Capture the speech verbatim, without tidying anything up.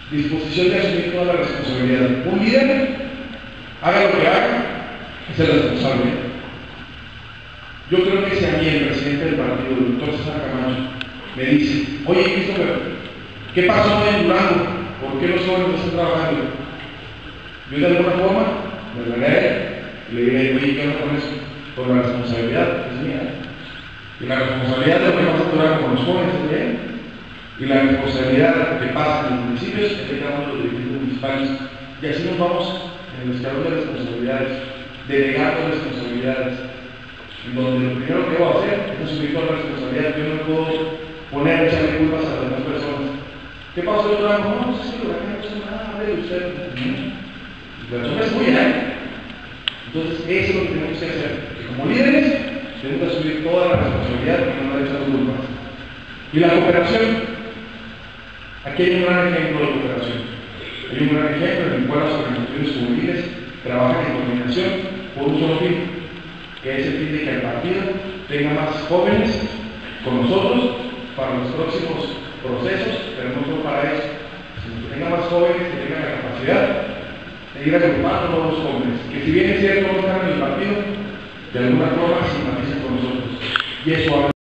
disposición de asumir toda la responsabilidad. Un líder, haga lo que haga, es el responsable. Yo creo que si a mí, el presidente del partido, el doctor César Camacho, me dice, oye, Christopher, ¿qué pasó en Durango? ¿Por qué los jóvenes no están trabajando? Yo de alguna forma me hablaré a él y le diré, oye, ¿qué onda con eso? Por la responsabilidad es mía. Y la responsabilidad de lo que pasa en Durango con los jóvenes es de él. Y la responsabilidad que pasa en los municipios es de cada uno de los dirigentes municipales. Y así nos vamos en el escalón de responsabilidades, delegando responsabilidades, en donde lo primero que voy a hacer es asumir toda la responsabilidad. Yo no puedo poner a echarle culpas a las demás personas. ¿Ququé pasó en Durango? No, no sé si lo que no pasa nada, de usted. La persona es muy bien. Entonces, eso es lo que tenemos que hacer. Que como líderes, tenemos que asumir toda la responsabilidad y no dar echar culpas. Y la cooperación. Aquí hay un gran ejemplo de cooperación. Hay un gran ejemplo en el cual las organizaciones juveniles trabajan en coordinación por un solo fin, que es el fin de que el partido tenga más jóvenes con nosotros para los próximos procesos, pero no solo para eso, sino que tenga más jóvenes que tengan la capacidad de ir agrupando nuevos jóvenes, que si bien es cierto no están en el partido, de alguna forma simpatizan con nosotros. Y eso